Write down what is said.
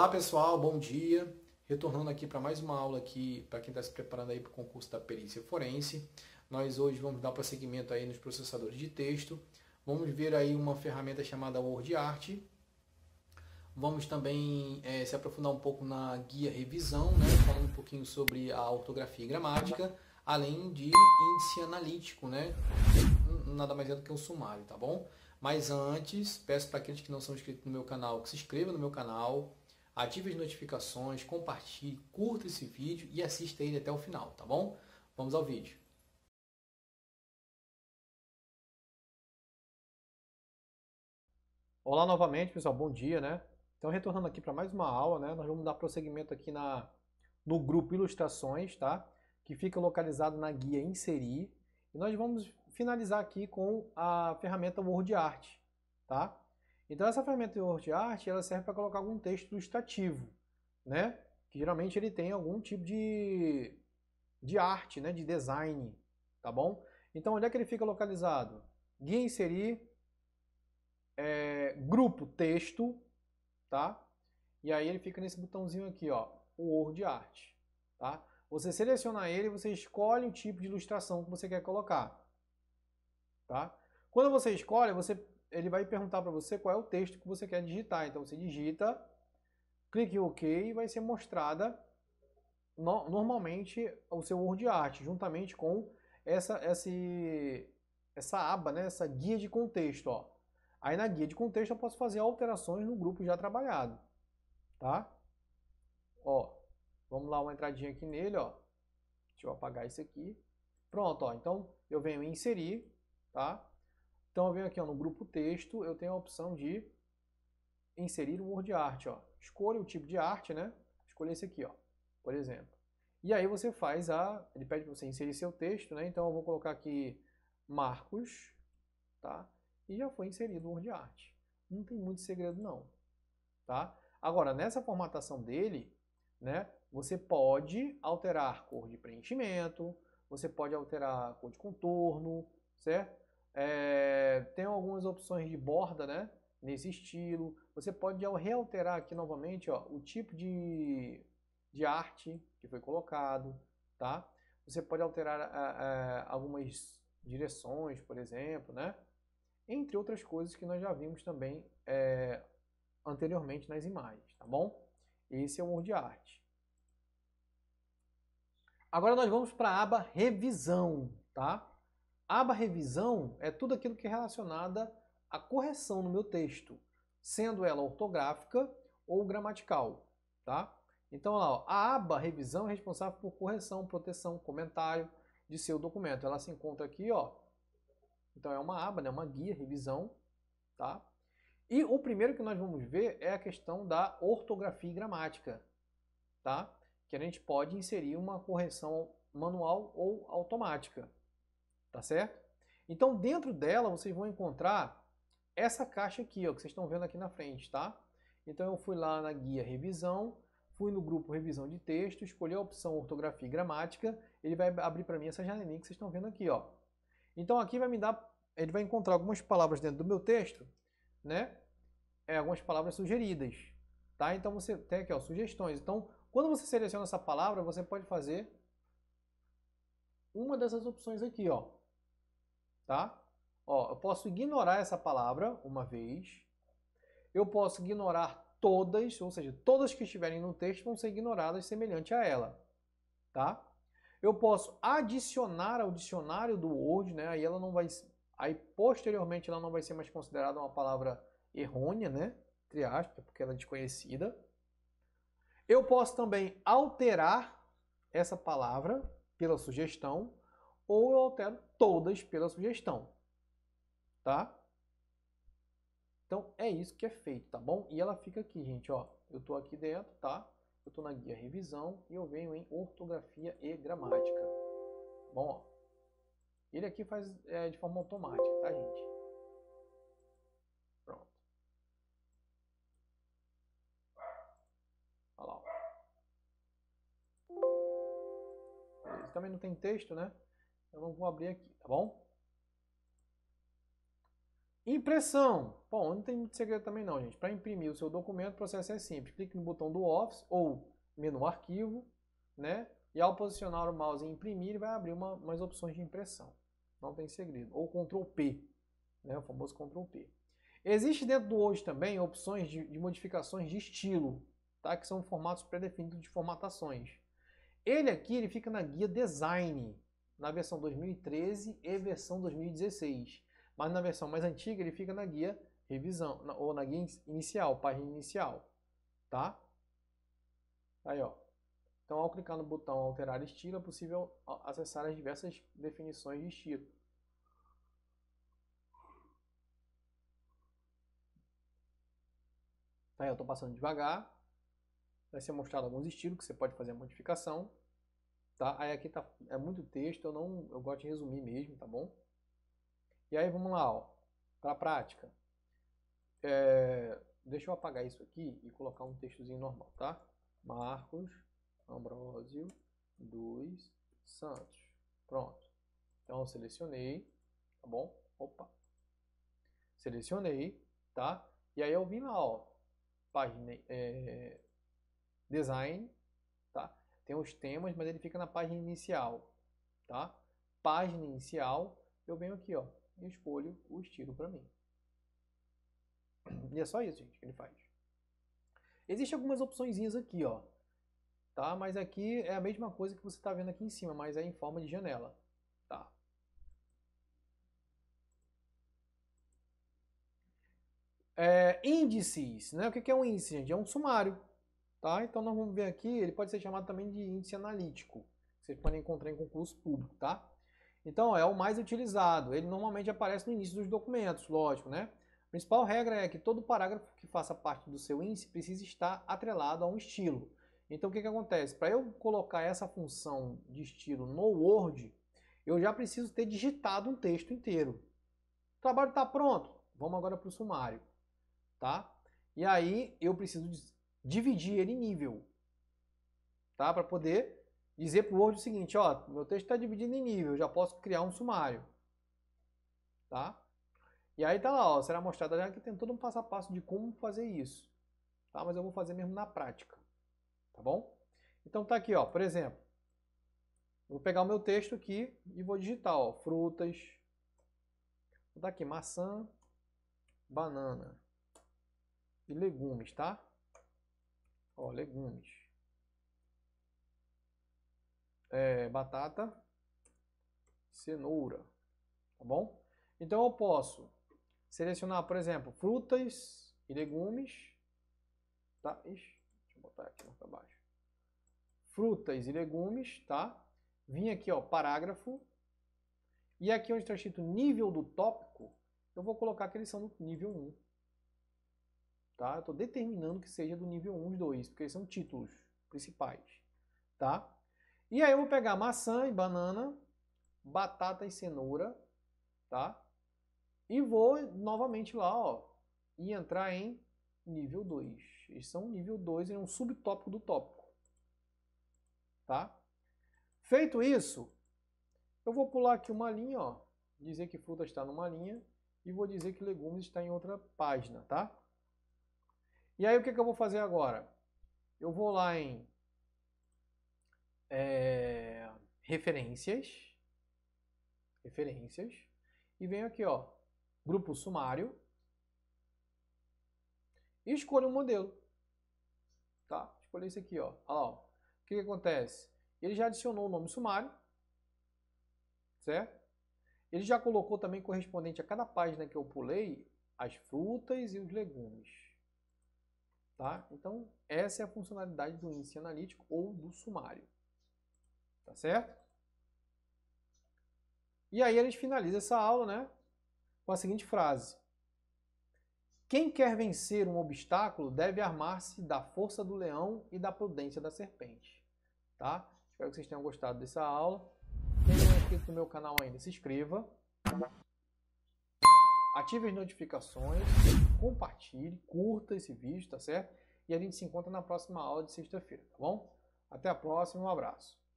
Pessoal, bom dia. Retornando aqui para mais uma aula aqui para quem está se preparando aí para o concurso da perícia forense. Nós hoje vamos dar prosseguimento aí nos processadores de texto. Vamos ver aí uma ferramenta chamada WordArt. Vamos também se aprofundar um pouco na guia revisão, né? Falando um pouquinho sobre a ortografia e gramática, além de índice analítico, né? Nada mais é do que um sumário, tá bom? Mas antes, peço para aqueles que não são inscritos no meu canal que se inscrevam no meu canal, ative as notificações, compartilhe, curta esse vídeo e assista ele até o final, tá bom? Vamos ao vídeo. Olá novamente, pessoal, bom dia, né? Então, retornando aqui para mais uma aula, né? Nós vamos dar prosseguimento aqui no grupo Ilustrações, tá? Que fica localizado na guia Inserir. E nós vamos finalizar aqui com a ferramenta WordArt, tá? Então, essa ferramenta WordArt, ela serve para colocar algum texto ilustrativo, né? Que geralmente ele tem algum tipo de arte, né? De design, tá bom? Então, onde é que ele fica localizado? Guia Inserir, grupo Texto, tá? E aí ele fica nesse botãozinho aqui, ó, o WordArt, tá? Você seleciona ele, você escolhe o tipo de ilustração que você quer colocar, tá? Quando você escolhe, ele vai perguntar para você qual é o texto que você quer digitar. Então você digita, clique em OK e vai ser mostrada normalmente o seu WordArt, juntamente com essa aba, né? Essa guia de contexto, ó. Aí na guia de contexto eu posso fazer alterações no grupo já trabalhado, tá? Ó, vamos lá, uma entradinha aqui nele, ó. Deixa eu apagar isso aqui. Pronto, ó. Então eu venho em inserir, tá? Então eu venho aqui, ó, no grupo texto, eu tenho a opção de inserir o WordArt, ó. Escolha o tipo de arte, né? Escolha esse aqui, ó, por exemplo. E aí você faz ele pede para você inserir seu texto, né? Então eu vou colocar aqui Marcos, tá? E já foi inserido o WordArt. Não tem muito segredo não, tá? Agora, nessa formatação dele, né, você pode alterar cor de preenchimento, você pode alterar cor de contorno, certo? Tem algumas opções de borda, né, nesse estilo. Você pode realterar aqui novamente, ó, o tipo de arte que foi colocado, tá? Você pode alterar algumas direções, por exemplo, né? Entre outras coisas que nós já vimos também anteriormente nas imagens, tá bom? Esse é o WordArt. Agora nós vamos para a aba Revisão, tá? A aba Revisão é tudo aquilo que é relacionado à correção no meu texto, sendo ela ortográfica ou gramatical, tá? Então, lá, ó, a aba Revisão é responsável por correção, proteção, comentário de seu documento. Ela se encontra aqui, ó. Então é uma aba, né? Uma guia, revisão, tá? E o primeiro que nós vamos ver é a questão da ortografia e gramática, tá? Que a gente pode inserir uma correção manual ou automática, tá certo? Então, dentro dela, vocês vão encontrar essa caixa aqui, ó, que vocês estão vendo aqui na frente, tá? Então, eu fui lá na guia revisão, fui no grupo revisão de texto, escolhi a opção ortografia e gramática, ele vai abrir para mim essa janelinha que vocês estão vendo aqui, ó. Então, aqui ele vai encontrar algumas palavras dentro do meu texto, né? Algumas palavras sugeridas, tá? Então você tem aqui, ó, sugestões. Então, quando você seleciona essa palavra, você pode fazer uma dessas opções aqui, ó, tá? Ó, eu posso ignorar essa palavra uma vez. Eu posso ignorar todas, ou seja, todas que estiverem no texto vão ser ignoradas semelhante a ela, tá? Eu posso adicionar ao dicionário do Word, né? Aí posteriormente ela não vai ser mais considerada uma palavra errônea, né? Entre aspas, porque ela é desconhecida. Eu posso também alterar essa palavra pela sugestão, ou eu altero todas pela sugestão, tá? Então é isso que é feito, tá bom? E ela fica aqui, gente, ó. Eu tô aqui dentro, tá? Eu tô na guia revisão e eu venho em ortografia e gramática. Bom, ó. Ele aqui faz de forma automática, tá, gente? Pronto. Olha lá, ó. Beleza. Também não tem texto, né? Eu não vou abrir aqui, tá bom? Impressão. Bom, não tem muito segredo também não, gente. Para imprimir o seu documento, o processo é simples. Clique no botão do Office ou menu Arquivo, né? E ao posicionar o mouse em imprimir, ele vai abrir umas opções de impressão. Não tem segredo. Ou Ctrl P, né? O famoso Ctrl P. Existe dentro do Word também opções de modificações de estilo, tá? Que são formatos pré-definidos de formatações. Ele aqui ele fica na guia Design, na versão 2013 e versão 2016. Mas na versão mais antiga ele fica na guia Revisão, ou na guia Inicial, página inicial. Tá? Aí, ó. Então, ao clicar no botão Alterar Estilo, é possível acessar as diversas definições de estilo. Aí, eu estou passando devagar. Vai ser mostrado alguns estilos que você pode fazer a modificação. Tá? Aí aqui é muito texto, eu gosto de resumir mesmo, tá bom? E aí vamos lá, ó, para a prática. Deixa eu apagar isso aqui e colocar um textozinho normal, tá? Marcos Ambrósio dos Santos. Pronto. Então eu selecionei, tá bom? Opa. Selecionei, tá? E aí eu vim lá, ó, página Design, tá? Tem os temas, mas ele fica na página inicial, tá? Página inicial, eu venho aqui, ó, e escolho o estilo para mim. E é só isso, gente, que ele faz. Existem algumas opçõezinhas aqui, ó, tá? Mas aqui é a mesma coisa que você está vendo aqui em cima, mas é em forma de janela, tá? Índices, né? O que é um índice, gente? É um sumário, tá? Então nós vamos ver aqui, ele pode ser chamado também de índice analítico. Vocês podem encontrar em concurso público, tá? Então é o mais utilizado. Ele normalmente aparece no início dos documentos, lógico, né? A principal regra é que todo parágrafo que faça parte do seu índice precisa estar atrelado a um estilo. Então o que acontece? Para eu colocar essa função de estilo no Word, eu já preciso ter digitado um texto inteiro. O trabalho está pronto. Vamos agora para o sumário, tá? E aí eu preciso dividir ele em nível, tá? Para poder dizer para o Word o seguinte, ó, meu texto está dividido em nível, eu já posso criar um sumário, tá? E aí tá lá, ó, será mostrado já que tem todo um passo a passo de como fazer isso, tá? Mas eu vou fazer mesmo na prática, tá bom? Então tá aqui, ó, por exemplo, vou pegar o meu texto aqui e vou digitar, ó, frutas, vou dar aqui maçã, banana e legumes, tá? Ó, legumes. Batata, cenoura, tá bom? Então eu posso selecionar, por exemplo, frutas e legumes, tá? Ixi, deixa eu botar aqui mais para baixo. Frutas e legumes, tá? Vim aqui, ó, parágrafo. E aqui onde está escrito nível do tópico, eu vou colocar que eles são do nível 1. Tá? Eu estou determinando que seja do nível 1 os dois, porque eles são títulos principais, tá? E aí eu vou pegar maçã e banana, batata e cenoura, tá? E vou novamente lá, ó, e entrar em nível 2. Eles são nível 2, é um subtópico do tópico, tá? Feito isso, eu vou pular aqui uma linha, ó, dizer que fruta está numa linha e vou dizer que legumes está em outra página, tá? E aí o que eu vou fazer agora? Eu vou lá em referências, e venho aqui, ó, grupo sumário, e escolho um modelo, tá? Escolhi esse aqui, ó. Olha lá, ó. O que acontece? Ele já adicionou o nome sumário, certo? Ele já colocou também correspondente a cada página que eu pulei, as frutas e os legumes, tá? Então, essa é a funcionalidade do índice analítico ou do sumário, tá certo? E aí eles finalizam essa aula, né, com a seguinte frase: quem quer vencer um obstáculo deve armar-se da força do leão e da prudência da serpente, tá? Espero que vocês tenham gostado dessa aula. Quem não é inscrito no meu canal ainda, se inscreva, ative as notificações, compartilhe, curta esse vídeo, tá certo? E a gente se encontra na próxima aula de sexta-feira, tá bom? Até a próxima, um abraço.